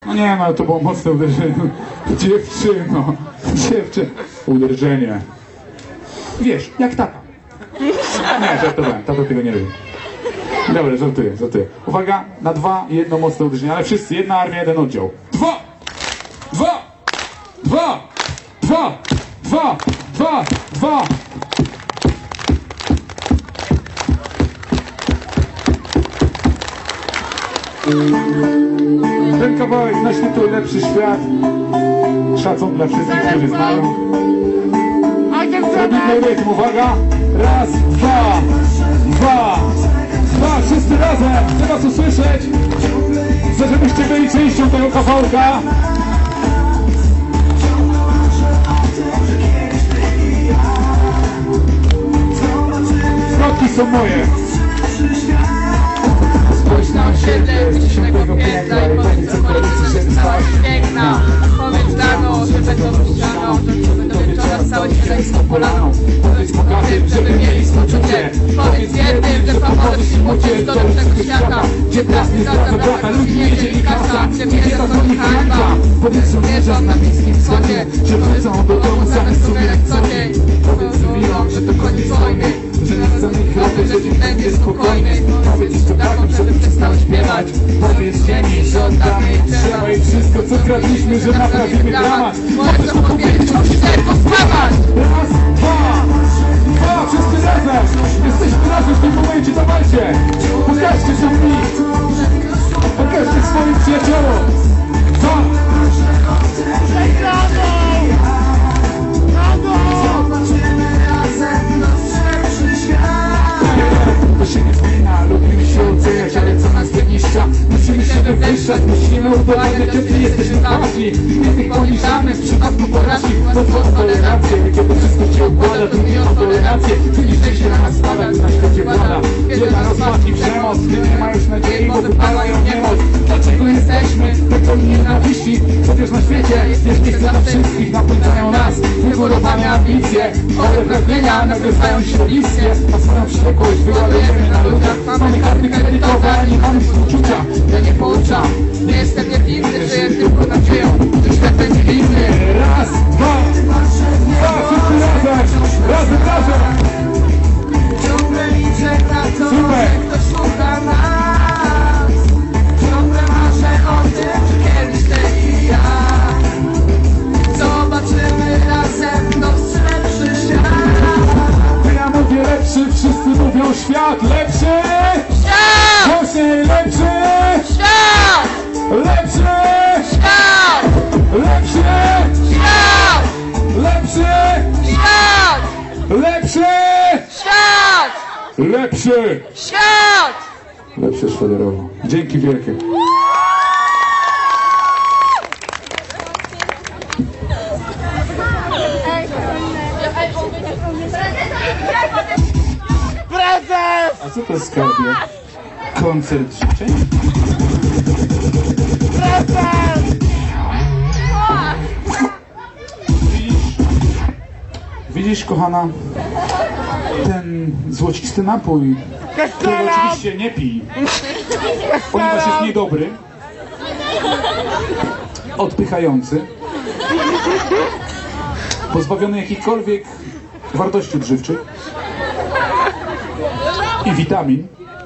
No nie no, to było mocne uderzenie. Dziewczyno, uderzenie. Wiesz, jak tata. Nie, żartowałem, tata tego nie lubi. Dobra, żartuję. Uwaga, na 2, jedno mocne uderzenie, ale wszyscy, jedna armia, jeden oddział. 2. Ten kawałek nosi tytuł Lepszy Świat. Szacun dla wszystkich, którzy znają. Robimy rytm, uwaga. Raz, dwa. Wszyscy razem. Chcę was usłyszeć. Chcę, żebyście byli częścią tego kawałka. Zwrotki są moje. Spójrz na osiedle wycisznego piękna i powiedz co policy, że stałaś piękna. Powiedz rano, że będą ścianą, że do wieczora stałeś pieleńską polaną. Powiedz młodym, żeby mieli współczucie. Powiedz jednym, że pomożesz im uciec do lepszego świata, gdzie plasty za brata, ludzi nie dzieli kasa, gdzie mnie zadzwoni hańba. Powiedz żołnierzom na Bliskim Wschodzie, że wrócą do domu zamiast sobie jak co dzień. Powiedz cywilom, że to koniec wojny, że nie chcemy chropy, że dzień będzie spokojny. Powiedz strażakom, żeby przestały śpiewać. Powiedz ziemi, że oddamy jej trzeba i wszystko co kradliśmy, że naprawimy dramat. Możesz to powiedzieć, musisz tylko skłamać. Raz, dwa, wszyscy razem. Jesteśmy razem w tym momencie, dawajcie. Pokażcie się mi. Pokażcie swoim przyjaciołom. 2. To się nie zmienia, lubimy się oceniać, ale co nas wyniszcza? Musimy się wywyższać, musimy udowadniać, że jesteśmy ważni. Innych poniżamy w przypadku porażki, to tolerancję. Kiedy wszystko się układa, to nie o tolerancję. Wyniszczaj się na nas spada, na świecie włada. Wielka rozpad i przemoc, gdy nie ma już nadziei, bo wypalają niemoc. Dlaczego jesteśmy pełni nienawiści? Chociaż na świecie jest miejsce dla wszystkich, napędzają nas wygórowane ambicje. Chore pragnienia nagrywają się listie, a swoją wściekłość wyładujemy na ludziach. Mamy karty kredytowe, a nie mamy współczucia. Ja nie pouczam, nie jestem niewinny, żyję tylko nadzieją, że świat będzie inny. Raz, dwa, wszyscy razem. Ciągle liczę na to, Super. że ktoś słucha nas. Ciągle marzę o tym, że kiedyś ty i ja zobaczymy razem nowy lepszy świat. Ja mówię lepszy, wszyscy mówią świat. Lepszy! Świat! Głośniej lepszy! Świat! Lepszy! Świat! Lepszy! Świat! Lepszy! Świat! Lepszy! Świat! Lepszy! Świat! Lepszy szwaderowo. Dzięki wielkie. Prezes! A co to jest, skarbie? Koncert życzeń? Prezes! Widzisz, kochana, ten złocisty napój, którego oczywiście nie pij, ponieważ jest niedobry, odpychający, pozbawiony jakichkolwiek wartości odżywczych i witamin.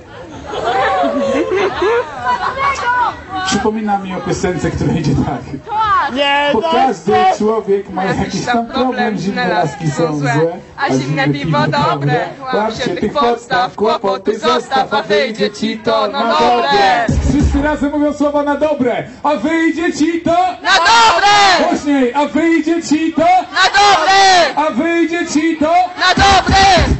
Przypomina mi o piosence, która idzie tak. Bo każdy człowiek ma jakiś tam problem, zimne laski są złe, a zimne piwo dobre. Łap się tych podstaw, kłopoty zostaw, a wyjdzie ci to na dobre. Wszyscy razem mówią słowa na dobre, a wyjdzie ci to Na dobre! głośniej, a wyjdzie ci to Na dobre! a wyjdzie ci to Na dobre!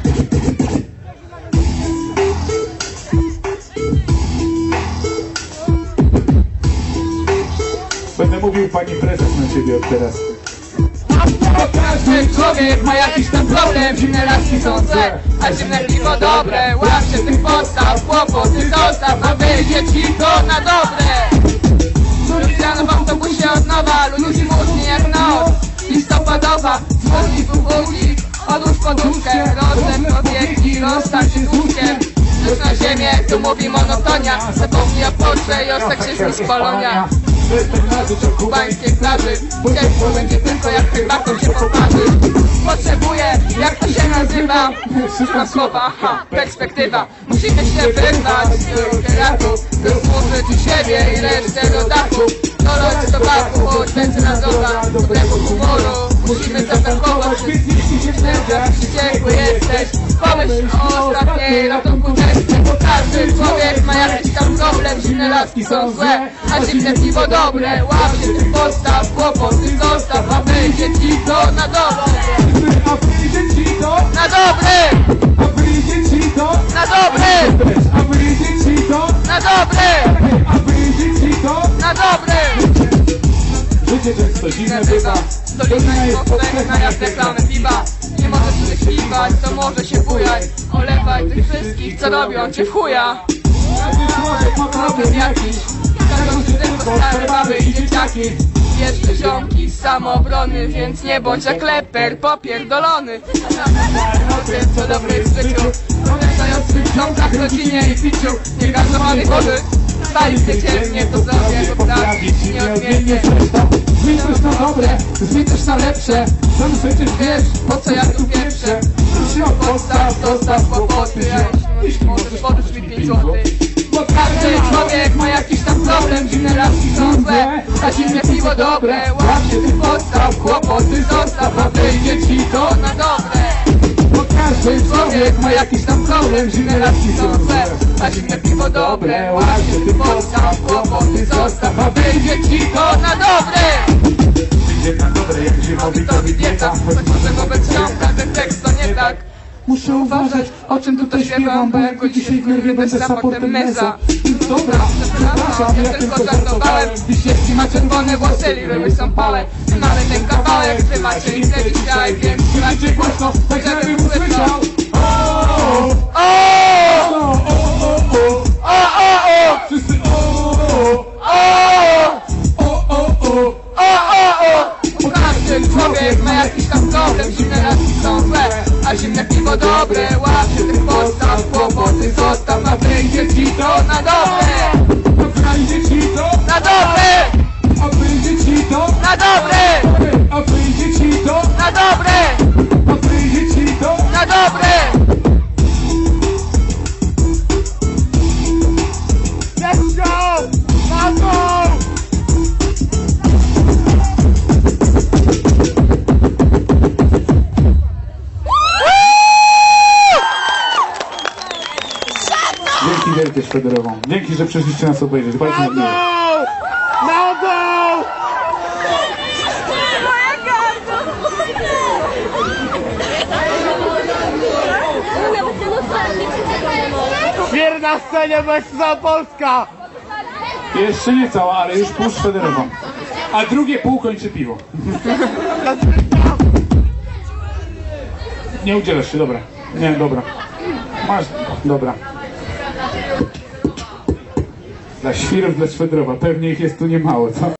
Będę mówił pani prezes na ciebie od teraz. Każdy człowiek ma jakiś tam problem, zimne laski są złe, a zimne piwo dobre. Łap się tych podstaw, kłopoty zostaw, a wyjdzie ci to na dobre. Drugi rano w autobusie od nowa, ludzi młodzi jak noc listopadowa. Dzwoni tu budzik, odłóż poduszkę, rozlep powieki, rozstań się z łóżkiem. Lecz na ziemię, tu mówi monotonia, zapomnij o porze i o seksizmu z Polonia. weterynarzy czy kubańskiej plaży. Ciepło będzie tylko jak herbatą się poparzy. Potrzebuję, jak to się nazywa? Szukam słowa, perspektywa. Musimy się wyrwać z tego by służyć siebie i resztę rodaków. Dolać do baku, choć benzyna doda dobrego humoru. Musimy zatankować, Więc jeśli się wnerwiasz, wściekły jesteś. Pomyśl o ostatniej ratunku testy. Bo każdy człowiek ma jakiś tam problem. Zimne laski są złe, a zimne piwo dobre. Łap się tych podstaw, kłopoty zostaw, a wyjdzie ci to na dobre. a wyjdzie ci to, Na dobre! a wyjdzie ci to, Na dobre! a wyjdzie ci to, Na dobre! a wyjdzie ci to. Na dobre! Życie często zimne bywa, Dolina jest powszechna jak reklamy piwa. Nie możesz prześpiwać, to może się bujać. Olewaj tych wszystkich, co robią cię w chuja. każdy człowiek ma problem jakiś. Każą się tylko stare baby i dzieciaki. Jeszcze ziomki z samoobrony, więc nie bądź jak leper popierdolony. O tym, co dobre jest w życiu. Pamiętaj o swych ziomkach, rodzinie i piciu. Nie gazowany chorzy, stali się ciemnie, to sobie poprawić nieodmiennie. Zmień coś na dobre, zmień też na lepsze. Sam przecież wiesz, Po co ja tu pieprzę? się od podstaw, Dostaw kłopoty, jeśli możesz podróż mi 5 złotych. Bo każdy człowiek ma jakiś tam problem. Zimne laski są złe, a zimne piwo dobre. Łap się tych podstaw, kłopoty zostaw, a wyjdzie ci to na dobre. Bo każdy człowiek ma jakiś tam problem. Zimne laski są złe, a zimne piwo dobre. Łap się tych podstaw, kłopoty zostaw, a wyjdzie ci to na dobre. Idzie na dobre, jak zimowi To dieta, choć może wobec ziomka ten tekst to nie tak. Muszę uważać, O czym tutaj śpiewam, bo jak go dzisiaj w nerwie będę raportem meza. Dobra, przepraszam, Ja tylko żartowałem. Wisiewki ma czerwone włosy, ryby są pałe. Mamy ten kawałek, wy macie inne dzisiaj, więc słuchajcie głośno, tak żebym usłyszał. Wszyscy Bo każdy człowiek ma jakiś tam problem. Zimne laski są złe, a zimne piwo dobre. Łap się tych podstaw, kłopoty zostaw, a wyjdzie ci to na dobre. a wyjdzie ci to, Na dobre! a wyjdzie ci to, Na dobre! a wyjdzie ci to, Na dobre! a wyjdzie ci to. Na dobre! Let's go! Mamo! Dzięki wielkie Szwederową. Dzięki, że przyszliście nas obejrzeć. Bardzo miło. Świr na scenie, bo jest cała Polska! Jeszcze nie cała, ale już pół Szwederową. A drugie pół kończy piwo. Nie udzielasz się, dobra. Nie, dobra. Masz, dobra. Dla świrów, dla Szwederowa. Pewnie ich jest tu niemało, co?